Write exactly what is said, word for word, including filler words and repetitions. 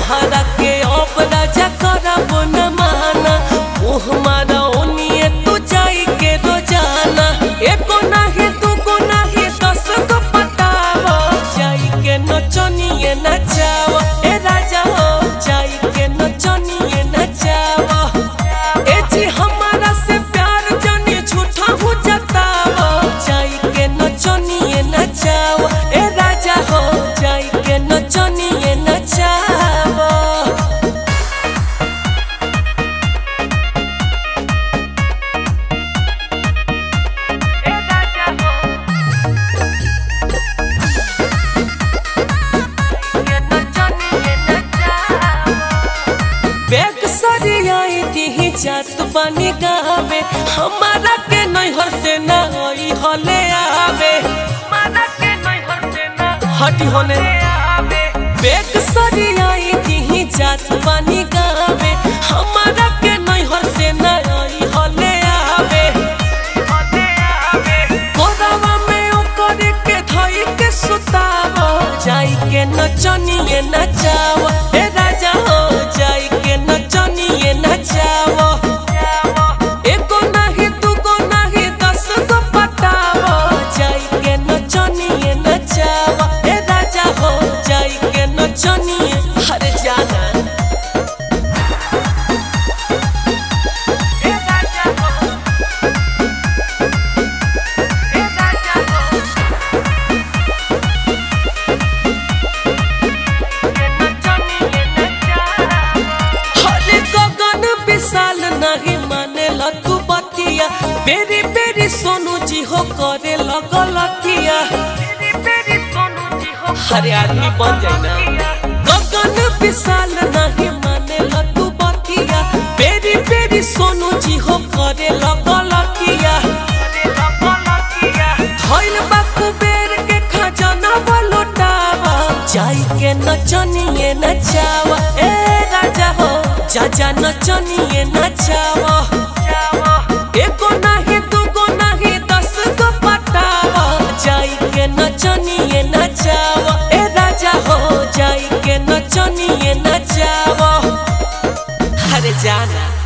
तहरा के अब राजा करब न माना मुँह मारा ओनिए तू जाई के रोजाना एको नाही दूगो नाही दस गो पटावा जाई के नचनिए नचावा ए राजा हो जाई के नचनिए नचावा ए जी हमारा से प्यार जाने झूठा हो जतावा जाई के नचनिए नचावा ए राजा हो जाई के नचनिए नचावा। बैग सरियाई दी जात बनी गावे हमारा के नैहर से ना आई हले आवे हमारा के नैहर से ना हटी होने आवे बैग सरियाई दी जात बनी गावे हमारा के नैहर से ना आई हले आवे हले आवे कोरावा में ओकर के धई के सुतावा जाई के नचनिए नचावा ए राजा हो जाई के नचनिए नचावा एको नाही दूगो नाही दस गो पटावा जाई के नचनिए नचावा ए राजा हो जाई के नचनिए हरे जाना ए राजा हो ए राजा हो हरे गगन विशाल नहीं माने तू बतिया बेरी बेरी सोनू जी हो करे लगलतिया हरे आदमी बन जाए ना गगन विशाल नहीं माने तू बतिया बेरी बेरी सोनू जी हो करे लगलतिया धइल बा कुबेर के खजाना लुटावा जाई के नचनिए नचावा ए राजा हो जा जा नचनिए नचावा एको नाही दूगो नाही दस गो पटावा जाई के नचनिए नचावा ए राजा हो जाई के नचनिए नचावा हरे जाना।